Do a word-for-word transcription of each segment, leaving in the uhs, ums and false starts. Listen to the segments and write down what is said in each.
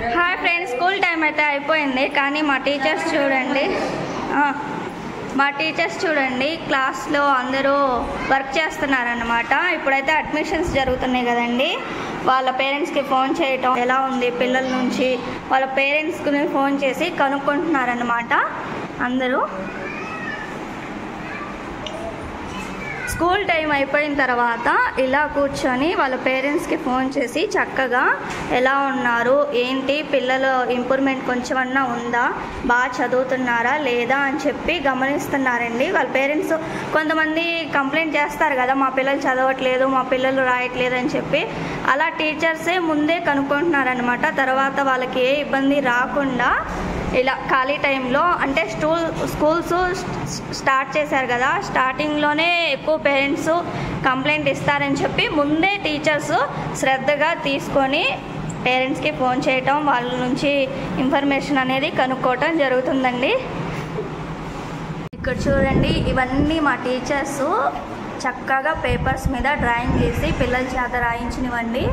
Hi friends, school time అయితే అయిపోయింది. కానీ మా టీచర్స్ చూడండి మా టీచర్స్ చూడండి క్లాస్లో అందరూ వర్క్ చేస్తున్నారన్నమాట. ఇప్పుడైతే అడ్మిషన్స్ జరుగుతున్నాయి కదండి. వాళ్ళ పేరెంట్స్కి ఫోన్ చేయటం, ఎలా ఉంది పిల్లల నుంచి వాళ్ళ పేరెంట్స్కి ఫోన్ చేసి కనుక్కుంటున్నారన్నమాట. అందరూ స్కూల్ టైం అయిపోయిన తర్వాత ఇలా కూర్చొని వాళ్ళ పేరెంట్స్కి ఫోన్ చేసి చక్కగా ఎలా ఉన్నారు, ఏంటి, పిల్లల ఇంప్రూవ్మెంట్ కొంచెమన్నా ఉందా, బాగా చదువుతున్నారా లేదా అని చెప్పి గమనిస్తున్నారండి. వాళ్ళ పేరెంట్స్ కొంతమంది కంప్లైంట్ చేస్తారు కదా, మా పిల్లలు చదవట్లేదు, మా పిల్లలు రాయట్లేదు అని చెప్పి. అలా టీచర్సే ముందే కనుక్కుంటున్నారనమాట. తర్వాత వాళ్ళకి ఏ ఇబ్బంది రాకుండా ఇలా ఖాళీ టైంలో, అంటే స్కూల్ స్కూల్స్ స్టార్ట్ చేశారు కదా, స్టార్టింగ్లోనే ఎక్కువ పేరెంట్స్ కంప్లైంట్ ఇస్తారని చెప్పి ముందే టీచర్స్ శ్రద్ధగా తీసుకొని పేరెంట్స్కి ఫోన్ చేయటం, వాళ్ళ నుంచి ఇన్ఫర్మేషన్ అనేది కనుక్కోవటం జరుగుతుందండి. ఇక్కడ చూడండి, ఇవన్నీ మా టీచర్స్ చక్కగా పేపర్స్ మీద డ్రాయింగ్ చేసి పిల్లల చేత రాయించినవండి.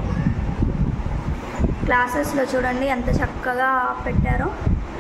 క్లాసెస్లో చూడండి ఎంత చక్కగా పెట్టారో.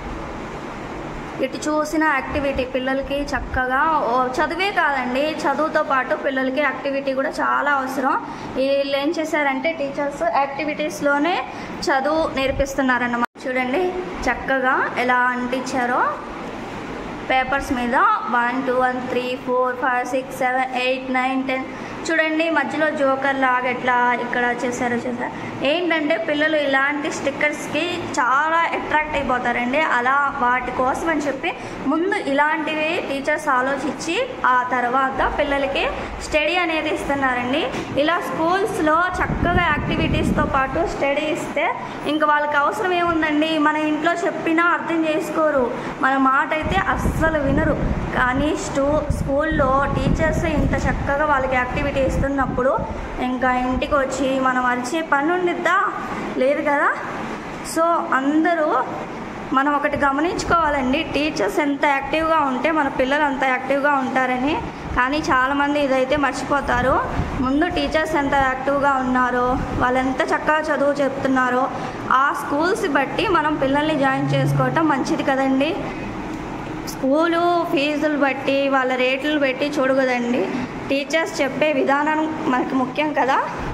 ఇటు చూసిన యాక్టివిటీ పిల్లలకి చక్కగా, చదువే కాదండి, చదువుతో పాటు పిల్లలకి యాక్టివిటీ కూడా చాలా అవసరం. వీళ్ళు ఏం చేశారంటే టీచర్స్ యాక్టివిటీస్లోనే చదువు నేర్పిస్తున్నారన్నమాట. చూడండి చక్కగా ఎలా అంటించారో పేపర్స్ మీద. One two one three four five six seven eight nine ten చూడండి, మధ్యలో జోకర్ లాగా ఎట్లా ఇక్కడ చేశారో చేశారు. ఏంటంటే పిల్లలు ఇలాంటి స్టిక్కర్స్కి చాలా అట్రాక్ట్ అయిపోతారండి. అలా వాటి కోసం అని చెప్పి ముందు ఇలాంటివి టీచర్స్ ఆలోచించి ఆ తర్వాత పిల్లలకి స్టడీ అనేది ఇస్తున్నారండి. ఇలా స్కూల్స్లో చక్కగా యాక్టివిటీస్తో పాటు స్టడీ ఇస్తే ఇంకా వాళ్ళకి అవసరం ఏముందండి, మన ఇంట్లో చెప్పినా అర్థం చేసుకోరు, మన మాట అయితే అస్సలు వినరు. కానీ స్టూ స్కూల్లో టీచర్స్ ఇంత చక్కగా వాళ్ళకి యాక్టివిటీ ఇస్తున్నప్పుడు ఇంకా ఇంటికి వచ్చి మనం అరిచే పని ఉండిద్దా, లేదు కదా. సో అందరూ మనం ఒకటి గమనించుకోవాలండి, టీచర్స్ ఎంత యాక్టివ్గా ఉంటే మన పిల్లలు అంత యాక్టివ్గా ఉంటారని. కానీ చాలామంది ఇదైతే మర్చిపోతారు. ముందు టీచర్స్ ఎంత యాక్టివ్గా ఉన్నారో, వాళ్ళు ఎంత చక్కగా చదువు చెప్తున్నారో ఆ స్కూల్స్ బట్టి మనం పిల్లల్ని జాయిన్ చేసుకోవటం మంచిది కదండి. స్కూలు ఫీజులు బట్టి వాళ్ళ రేట్లు పెట్టి చూడకూడదండి. టీచర్స్ చెప్పే విధానం మనకి ముఖ్యం కదా.